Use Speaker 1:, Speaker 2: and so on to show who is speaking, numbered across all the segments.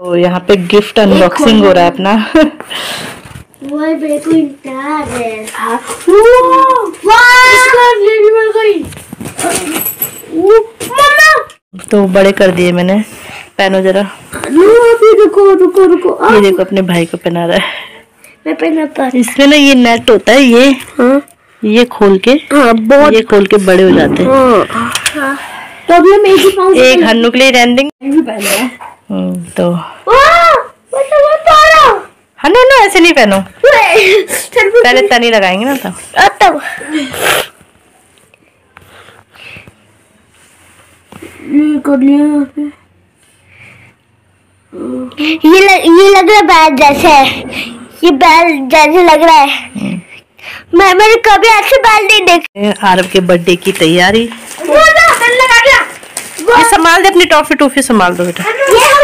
Speaker 1: तो यहाँ पे गिफ्ट अनबॉक्सिंग हो रहा है अपना। तो बड़े कर दिए मैंने। पहनो जरा। रुको। ये देखो अपने भाई को पहना रहा है। मैं पहनाता। इसमें ना ये नेट होता है ये। हाँ? ये खोल के ये खोल के बड़े हो जाते हैं। हाँ। तो अभी हम एक हन्नू के लिए रेंडिंग तो हन्नू ना ऐसे नहीं पहनो। पहले तनी लगाएंगे ना तब।
Speaker 2: ये लग रहा है बैल जैसे। ये बैल जैसे लग रहा है। मैंने कभी ऐसे बैल नहीं देखे।
Speaker 1: आरव के बर्थडे की तैयारी। ये संभाल दे अपनी टॉफी संभाल दो बेटा।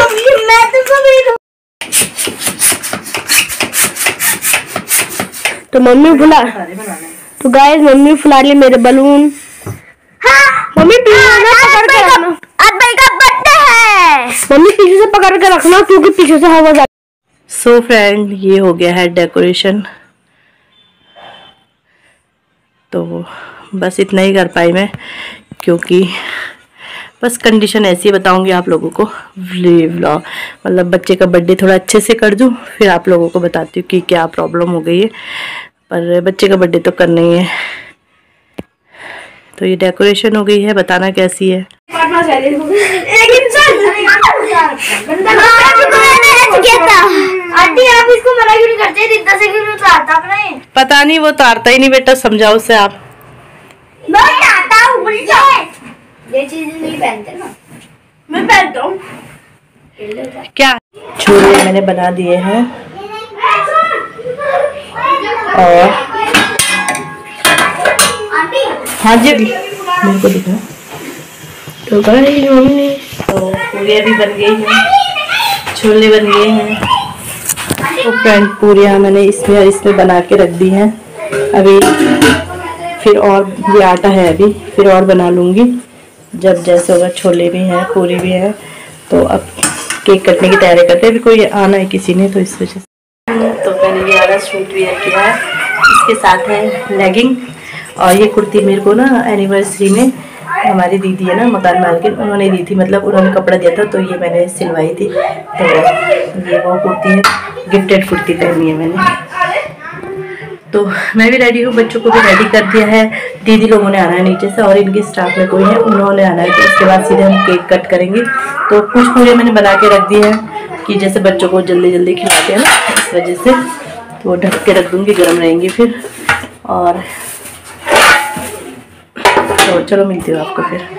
Speaker 2: तो मम्मी बुला। तो गाइस मम्मी फुला ली मेरे बलून। हाँ, मम्मी पकड़ के रखना। आज भाई का बर्थडे है। मम्मी पीछे से पकड़ के रखना क्योंकि पीछे से हवा जा।
Speaker 1: सो फ्रेंड ये हो गया है डेकोरेशन। तो बस इतना ही कर पाई मैं क्योंकि बस कंडीशन ऐसी बताऊंगी आप लोगों को। व्लॉग मतलब बच्चे का बर्थडे थोड़ा अच्छे से कर दूं फिर आप लोगों को बताती हूँ कि क्या प्रॉब्लम हो गई है। पर बच्चे का बर्थडे तो करना ही है। तो ये डेकोरेशन हो गई है। बताना कैसी है। पता नहीं वो तारता ही नहीं बेटा। समझाओ उसे आप।
Speaker 2: ये चीज नहीं पहनते ना।
Speaker 1: मैं पहनता हूँ। क्या छोले मैंने बना दिए हैं और हाँ जी मेरे को दिखा। तो पूरियाँ भी बन गई हैं। छोले बन गए हैं। तो फ्रेंड पूरियाँ मैंने इसमें और इसमें बना के रख दी हैं। अभी फिर और ये आटा है अभी फिर और बना लूँगी जब जैसे होगा। छोले भी हैं पूरी भी है। तो अब केक कटने की तैयारी करते हैं। अभी कोई आना है किसी ने तो इस वजह से। तो मैंने ये वाला सूट वेयर किया है। इसके साथ है लेगिंग और ये कुर्ती मेरे को ना एनिवर्सरी में हमारी दीदी है ना मकान मालकिन उन्होंने दी थी। मतलब उन्होंने कपड़ा दिया था तो ये मैंने सिलवाई थी। तो ये वो कुर्ती है। गिफ्टेड कुर्ती पहनी है मैंने। तो मैं भी रेडी हूँ। बच्चों को भी रेडी कर दिया है। दीदी लोगों ने आना है नीचे से और इनके स्टाफ में कोई है उन्होंने आना है। तो उसके बाद सीधे हम केक कट करेंगे। तो कुछ पूरे मैंने बना के रख दिए हैं कि जैसे बच्चों को जल्दी जल्दी खिलाते हैं ना इस वजह से। तो ढक के रख दूँगी गर्म रहेंगी फिर। और तो चलो मिलती हूँ आपको फिर।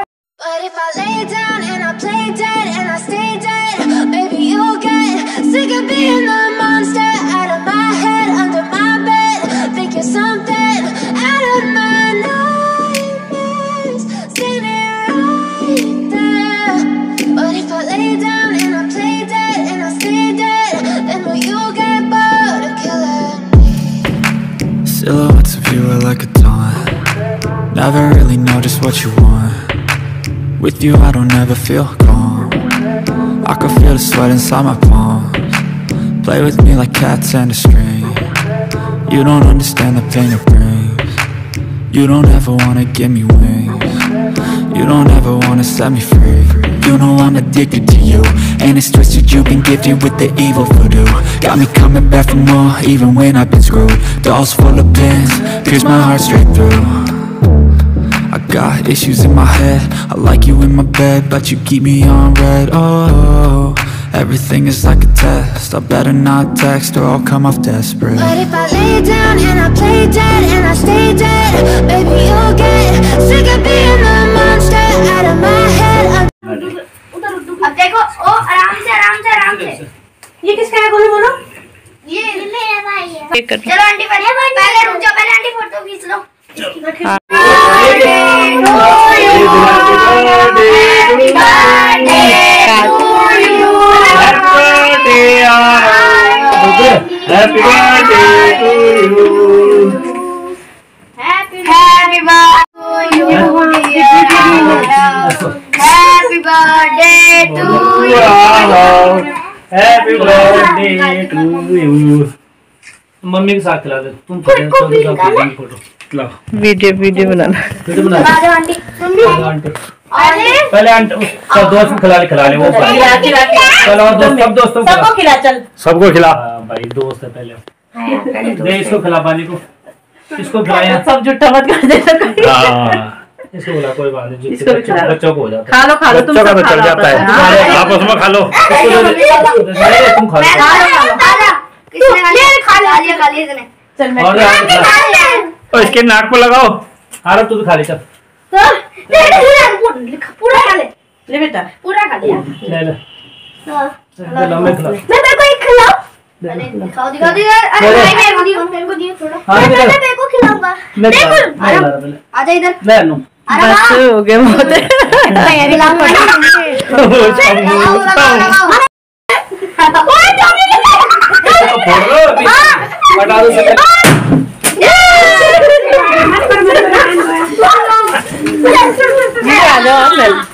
Speaker 3: Silhouettes of you are like a taunt. Never really know just what you want. With you I don't ever feel calm. I can feel the sweat inside my palms. Play with me like cats and a string. You don't understand the pain it brings. You don't ever wanna give me wings. You don't ever wanna set me free. You know I'm addicted to you, and it's twisted, you've been gifted with the evil voodoo. Got me coming back for more, even when I've been screwed. Dolls full of pins, pierce my heart straight through. I got issues in my head, I like you in my bed, but you keep me on red. Oh, everything is like a test, I better not text or I'll come off desperate.
Speaker 2: But if I lay down and I play dead and I stay dead, baby you'll get sick of being the monster out of my head. अब देखो ओ आराम से ये किसका है बोलो ये मेरा भाई है। चलो आंटी पहले रुक जाओ। पहले आंटी फोटो खींच लो।
Speaker 4: Happy birthday to you.
Speaker 2: Happy birthday to you. Happy birthday to you.
Speaker 4: Happy birthday to you. Mummy के साथ खिला दे तुम। फोटो
Speaker 1: वीडियो बनाना।
Speaker 4: वीडियो बना पहले आंटी सब दोस्त को खिला ले वो चलो सब दोस्तों
Speaker 1: सबको खिला। चल
Speaker 4: सबको खिला भाई, दोस्त है पहले। दे इसको खिला पानी को, इसको खिलाया।
Speaker 1: सब जुट्टा मत कर देना।
Speaker 4: इसको बोला कोई बात नहीं, बच्चों को हो जाता
Speaker 1: है। खा लो तुम सब
Speaker 4: तो चल जाता है। आप उसमें खा लो, तुम खा लो। और इसके नाक पर लगाओ। आरब तू भी खा ले। चल
Speaker 2: पूरा खा ले।
Speaker 1: ले बेटा
Speaker 2: पूरा खा लिया।
Speaker 4: ले
Speaker 2: मैं मेरे को एक खिलाओ। दिखाओ मेरे को दियो थोड़ा। मैं मेरे को खिलाऊंगा। आजा इधर।
Speaker 4: ले लो
Speaker 1: बस हो गया बहुत।
Speaker 2: तैयारी ला
Speaker 4: बता दो
Speaker 1: आ जाओ।